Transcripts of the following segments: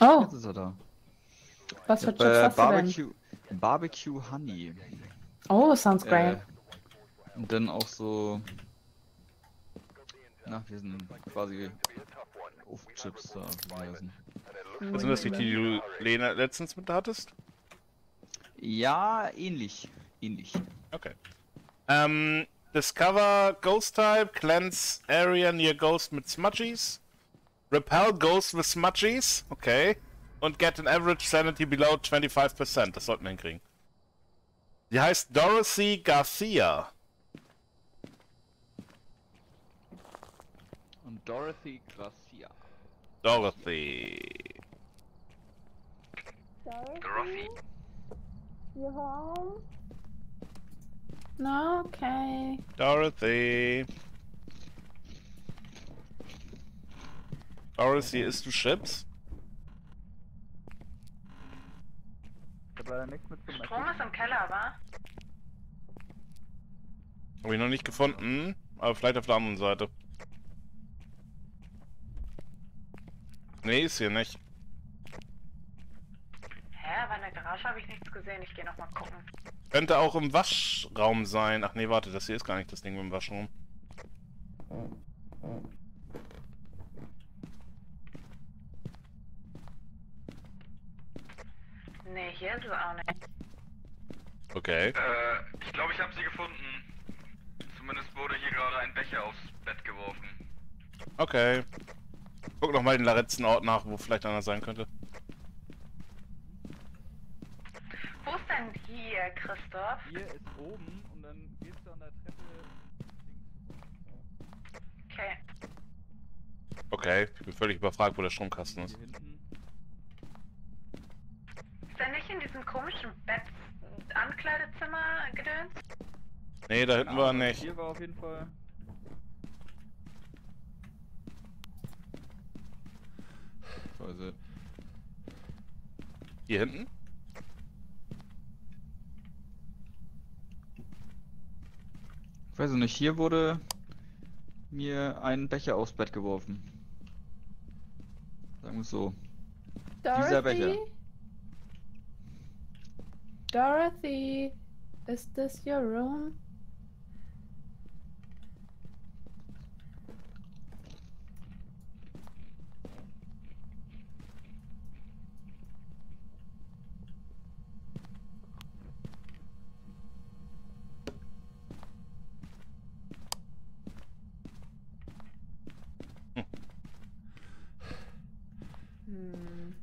Oh, Jetzt ist er da. was für Chips hast du denn? Barbecue Honey. Oh, sounds great. Und dann auch so. Na, wir sind quasi Ofenchips da, wie die heißen. Was sind das nicht, die du Lena letztens mit hattest? Ja, ähnlich. Ähnlich. Okay. Discover Ghost Type, Cleanse Area near Ghost mit Smudgies. Repel Ghost with Smudgies, okay. Und get an average sanity below 25%, das sollten wir hinkriegen. Die heißt Dorothy Garcia. Und Dorothy Garcia. Dorothy. Dorothy? You home? No, okay. Dorothy. Dorothy, isst du Chips? Ich hab leider nichts mit zum Strom ist im Keller, wa? Habe ich noch nicht gefunden, aber vielleicht auf der anderen Seite. Nee, ist hier nicht. Hä, aber in der Garage habe ich nichts gesehen. Ich gehe nochmal gucken. Könnte auch im Waschraum sein. Ach nee, warte, das hier ist gar nicht das Ding im Waschraum. Nee, hier ist es auch nicht. Okay. Ich glaube, ich habe sie gefunden. Zumindest wurde hier gerade ein Becher aufs Bett geworfen. Okay. Guck noch mal den letzten Ort nach, wo vielleicht einer sein könnte. Wo ist denn hier, Christoph? Hier ist oben und dann gehst du an der Treppe. Okay. Okay, ich bin völlig überfragt, wo der Stromkasten ist. Hier hinten. Ist der nicht in diesem komischen Bett-Ankleidezimmer gedöns? Nee, da hinten war er nicht. Hier war auf jeden Fall. Also. Hier hinten? Ich weiß nicht, hier wurde mir ein Becher aufs Bett geworfen. Sagen wir es so. Dieser Becher. Dorothy, is this your room? Hm.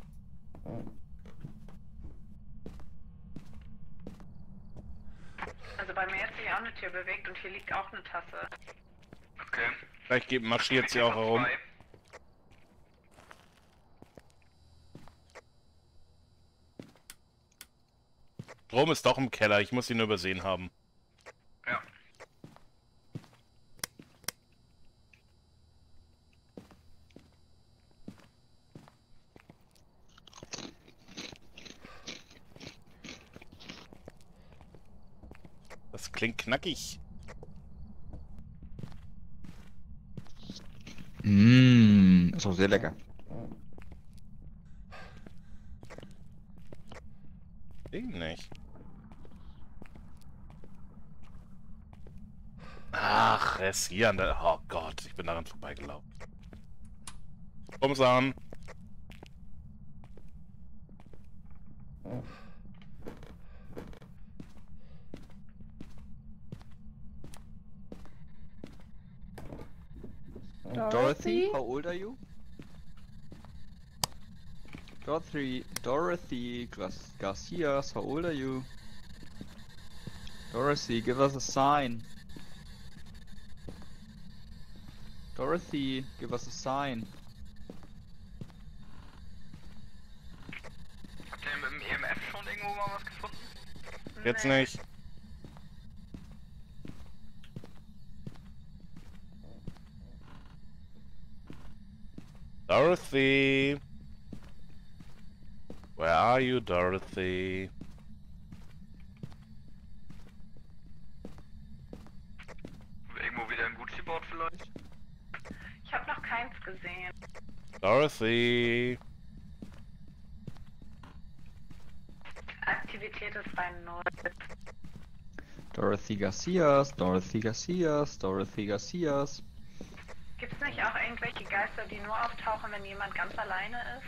Also bei mir hat sich auch eine Tür bewegt und hier liegt auch eine Tasse. Okay. Vielleicht marschiert sie auch herum. Strom ist doch im Keller, ich muss ihn nur übersehen haben. Ja. Das klingt knackig. Ist auch sehr lecker. Ding nicht. Ach, er ist hier an der... Oh Gott, ich bin daran vorbeigelaufen. Komm's an. Dorothy, how old are you? Dorothy Garcia, how old are you? Dorothy, give us a sign. Dorothy, give us a sign. Habt ihr mit dem EMF schon irgendwo mal was gefunden? Jetzt Nee. nicht. Dorothy. Where are you, Dorothy? Irgendwo wieder im Gucci-Board vielleicht? Ich habe noch keins gesehen. Dorothy. Aktivität ist bei 0. Dorothy Garcias, Dorothy Garcias, Dorothy Garcias. Gibt es nicht auch irgendwelche Geister, die nur auftauchen, wenn jemand ganz alleine ist?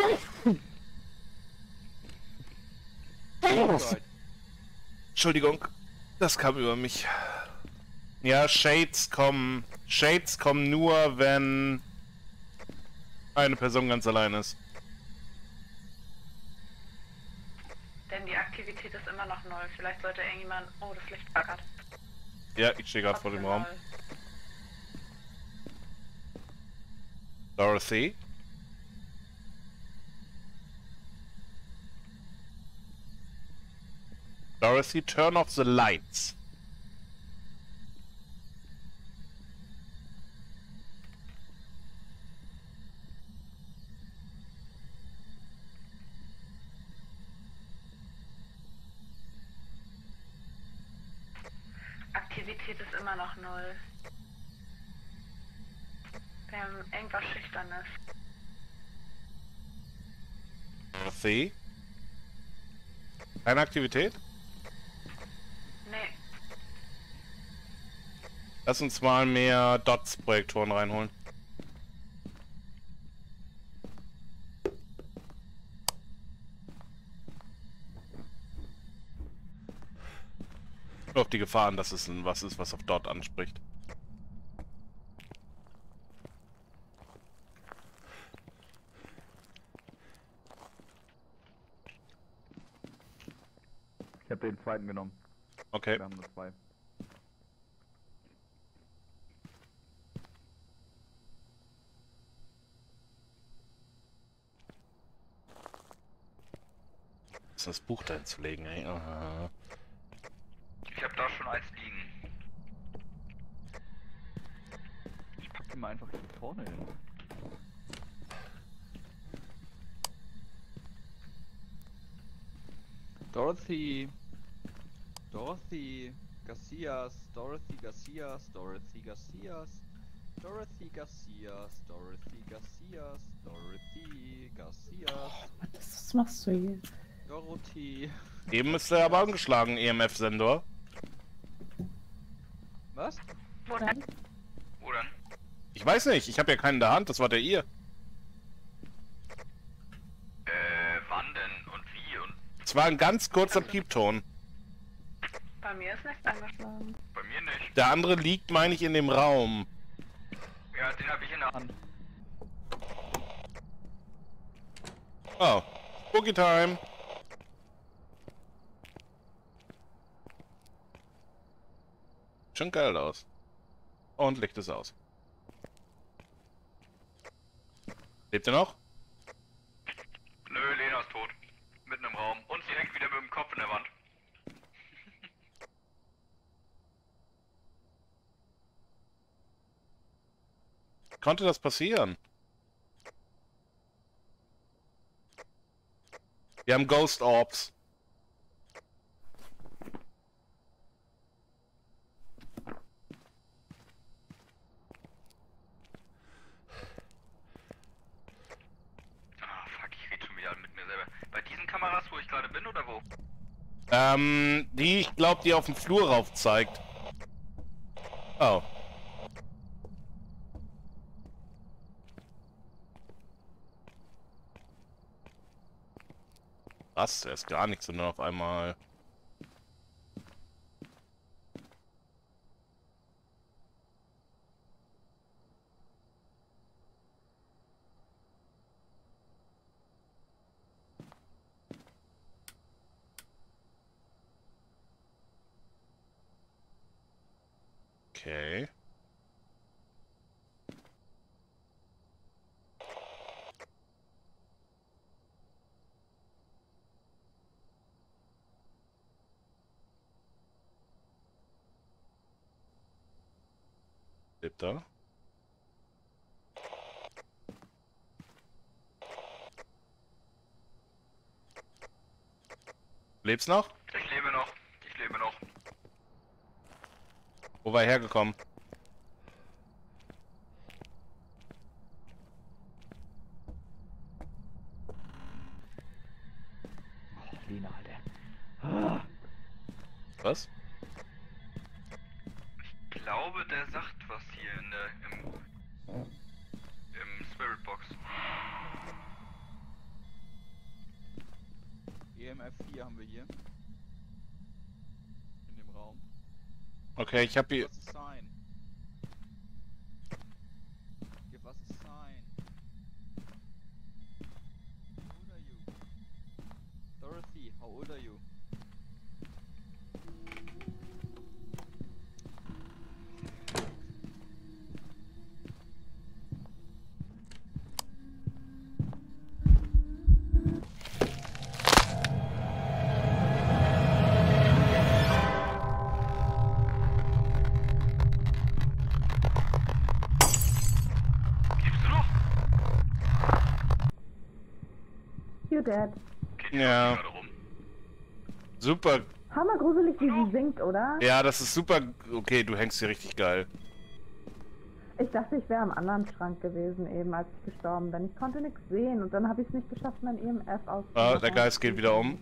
Entschuldigung, das kam über mich. Ja, Shades kommen. Shades kommen nur, wenn eine Person ganz allein ist. Denn die Aktivität ist immer noch 0. Vielleicht sollte irgendjemand... Oh, das Licht flackert. Ja, ich stehe gerade vor dem Raum. 0. Dorothy? Dorothy, turn off the lights. Aktivität ist immer noch 0. Wir haben irgendwas Schüchternes. Dorothy? Keine Aktivität? Nee. Lass uns mal mehr Dots-Projektoren reinholen. Nur auf die Gefahren, dass es was ist, was auf Dot anspricht. Ich habe den zweiten genommen. Okay. Wir haben nur 2. Ist das Buch dahin zu legen, ey? Aha. Ich hab da schon eins liegen. Ich pack den mal einfach hier vorne hin. Dorothy Garcias, Dorothy Garcias, Dorothy Garcias, Dorothy Garcias, Dorothy Garcias, Dorothy Garcias, Was machst du hier? Dorothy. Eben ist er aber angeschlagen, EMF-Sensor. Was? Wo denn? Wo denn? Ich weiß nicht, ich habe ja keinen in der Hand, das war der ihr. Wann denn und wie und Es war ein ganz kurzer Piepton. Bei mir ist nichts angeschlagen. bei mir nicht. Der andere liegt, meine ich, in dem Raum. Ja, den habe ich in der Hand. Oh, Spooky Time. Schon geil aus. Und Licht ist aus. Lebt er noch? Nö, Lena ist tot. Mitten im Raum. Und sie hängt wieder mit dem Kopf in der Wand. Konnte das passieren? Wir haben Ghost Orbs. Ah, fuck, ich rede schon wieder mit mir selber. Bei diesen Kameras, wo ich gerade bin, oder wo? Ich glaube, die auf dem Flur rauf zeigt. Oh. Was? Er ist gar nichts, sondern auf einmal. Okay. Lebt er? Lebst noch? Ich lebe noch. Ich lebe noch. Wo war er hergekommen? Oh, Lena, Alter. Was? Ich glaube, der sagt was hier im Spirit Box. EMF 4 haben wir hier. In dem Raum. Okay, ich hab hier... Give us a sign. Give us a sign. How old are you? Dorothy, how old are you? Lebst du noch? You dead. Okay, die Ja. läuft gerade rum. Super. Hammergruselig, wie sie singt, oder? Ja, das ist super. Okay, du hängst hier richtig geil. Ich dachte, ich wäre am anderen Schrank gewesen, eben als ich gestorben bin. Ich konnte nichts sehen und dann habe ich es nicht geschafft, mein EMF auszumachen. Ah, der Geist geht wieder um.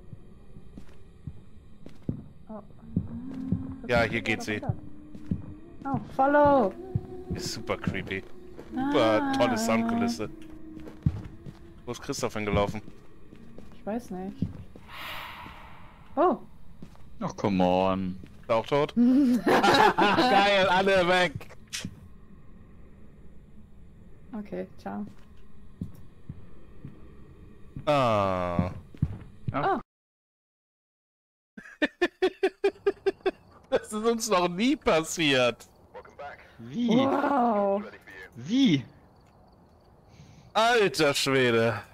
Oh. Ja, hier geht sie. Oh, follow! Ist super creepy. Super tolle Soundkulisse. Wo ist Christoph hingelaufen? Ich weiß nicht. Oh! Ach, come on. Ist er auch tot? Geil, alle weg! Okay, ciao. Ah. Ach, Das ist uns noch nie passiert. wie? Wow! Wie? Alter Schwede.